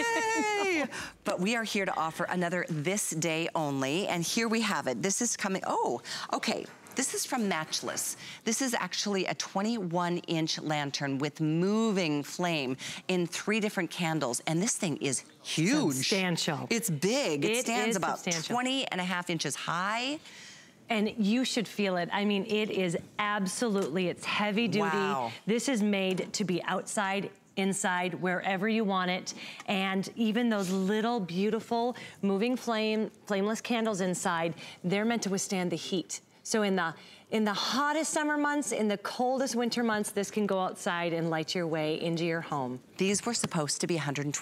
Yay! But we are here to offer another this day only, and here we have it. This is coming, oh, okay. This is from Matchless. This is actually a 21-inch lantern with moving flame in 3 different candles, and this thing is huge. Substantial. It's big. It stands about 20.5 inches high. And you should feel it. I mean, it is absolutely, it's heavy duty. Wow. This is made to be outside, inside, wherever you want it. And even those little beautiful moving flameless candles inside, they're meant to withstand the heat. So in the hottest summer months, in the coldest winter months, this can go outside and light your way into your home. These were supposed to be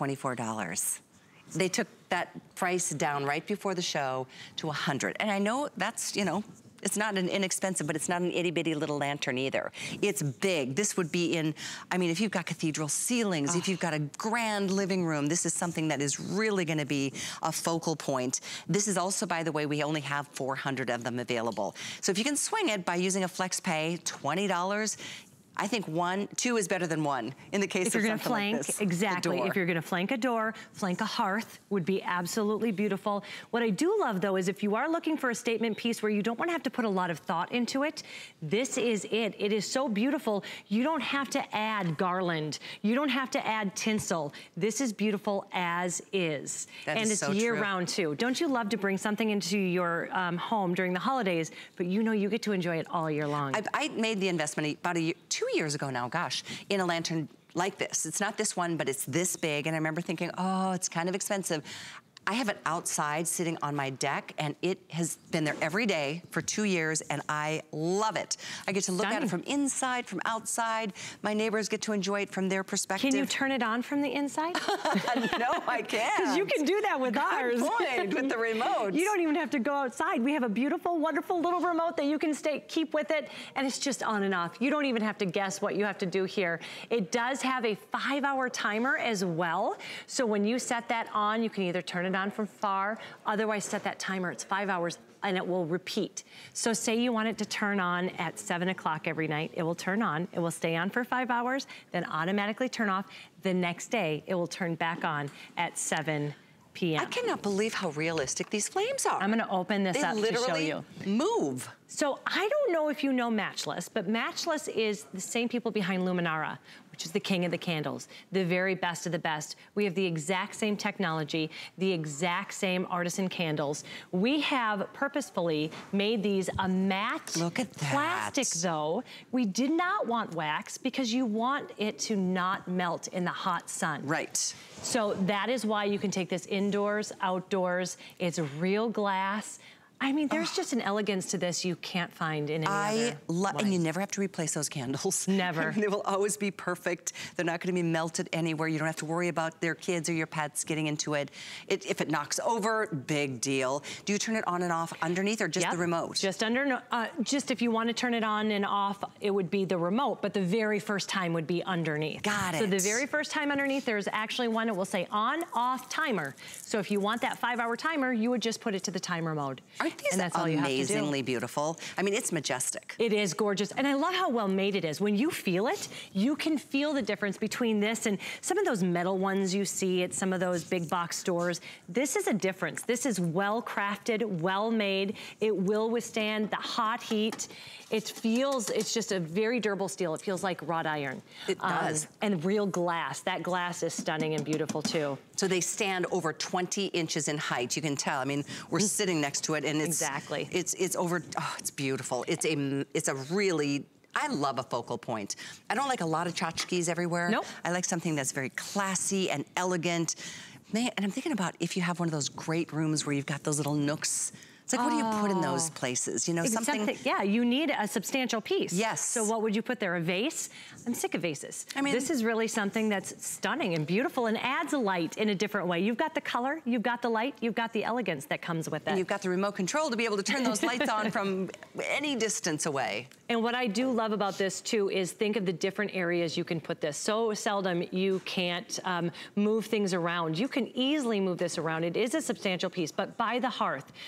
$124. They took that price down right before the show to $100. And I know that's, you know, it's not an inexpensive, but it's not an itty bitty little lantern either. It's big. This would be in, I mean, if you've got cathedral ceilings, if you've got a grand living room, this is something that is really gonna be a focal point. This is also, by the way, we only have 400 of them available. So if you can swing it by using a FlexPay, $20, I think 2 is better than 1 in the case of something like this. If you're gonna flank, exactly. If you're gonna flank a door, flank a hearth would be absolutely beautiful. What I do love though is if you are looking for a statement piece where you don't wanna have to put a lot of thought into it, this is it. It is so beautiful. You don't have to add garland. You don't have to add tinsel. This is beautiful as is. That and is it's so year true. round too. Don't you love to bring something into your home during the holidays, but you know you get to enjoy it all year long. I made the investment about 2 years ago now, gosh, in a lantern like this. It's not this one, but it's this big. And I remember thinking, oh, it's kind of expensive. I have it outside sitting on my deck, and it has been there every day for 2 years, and I love it. I get to look at it from inside, from outside. My neighbors get to enjoy it from their perspective. Can you turn it on from the inside? No, I can't. Because you can do that with ours. Good point, with the remote. You don't even have to go outside. We have a beautiful, wonderful little remote that you can keep with it, and it's just on and off. You don't even have to guess what you have to do here. It does have a 5-hour timer as well, so when you set that on, you can either turn it on from far, otherwise set that timer, it's 5 hours, and it will repeat. So say you want it to turn on at 7 o'clock every night, it will turn on, it will stay on for 5 hours, then automatically turn off. The next day, it will turn back on at 7 p.m. I cannot believe how realistic these flames are. I'm gonna open this up to show you. Move. So I don't know if you know Matchless, but Matchless is the same people behind Luminara, which is the king of the candles, the very best of the best. We have the exact same technology, the exact same artisan candles. We have purposefully made these a matte plastic though. We did not want wax because you want it to not melt in the hot sun. Right. So that is why you can take this indoors, outdoors. It's real glass. I mean, there's just an elegance to this you can't find in any other and you never have to replace those candles. Never. They will always be perfect. They're not gonna be melted anywhere. You don't have to worry about their kids or your pets getting into it. If it knocks over, big deal. Do you turn it on and off underneath or just the remote? Just just if you want to turn it on and off, it would be the remote, but the very first time would be underneath. Got it. So the very first time underneath, there's actually one that will say on, off, timer. So if you want that 5-hour timer, you would just put it to the timer mode. Aren't these and that's all you have to do. Amazingly beautiful? I mean, it's majestic. It is gorgeous, and I love how well made it is. When you feel it, you can feel the difference between this and some of those metal ones you see at some of those big box stores. This is a difference. This is well crafted, well made. It will withstand the hot heat. It feels, it's just a very durable steel. It feels like wrought iron. It does. And real glass. That glass is stunning and beautiful too. So they stand over 20 inches in height. You can tell. I mean, we're sitting next to it, and it's it's over. Oh, it's beautiful. It's a really. I love a focal point. I don't like a lot of tchotchkes everywhere. Nope. I like something that's very classy and elegant. Man, and I'm thinking about if you have one of those great rooms where you've got those little nooks. It's like, what do you put in those places? You know, something. Yeah, you need a substantial piece. Yes. So what would you put there? A vase? I'm sick of vases. I mean, this is really something that's stunning and beautiful and adds a light in a different way. You've got the color, you've got the light, you've got the elegance that comes with it. And you've got the remote control to be able to turn those lights on from any distance away. And what I do love about this too is think of the different areas you can put this. So seldom you can't move things around. You can easily move this around. It is a substantial piece, but by the hearth, by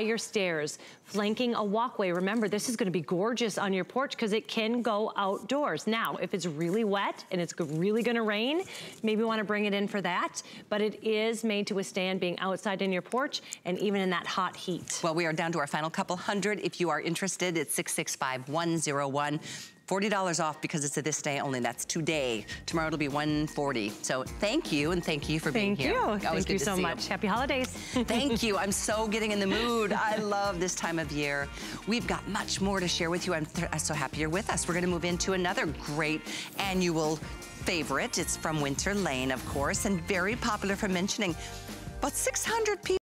your stairs, flanking a walkway. Remember, this is gonna be gorgeous on your porch because it can go outdoors. Now, if it's really wet and it's really gonna rain, maybe wanna bring it in for that, but it is made to withstand being outside in your porch and even in that hot heat. Well, we are down to our final couple hundred. If you are interested, it's 665-101. $40 off because it's a this day only. That's today. Tomorrow it'll be $140. So thank you, and thank you for being here. Thank you so much. Happy holidays. Thank you. I'm so getting in the mood. I love this time of year. We've got much more to share with you. I'm so happy you're with us. We're going to move into another great annual favorite. It's from Winter Lane, of course, and very popular for mentioning. About 600 people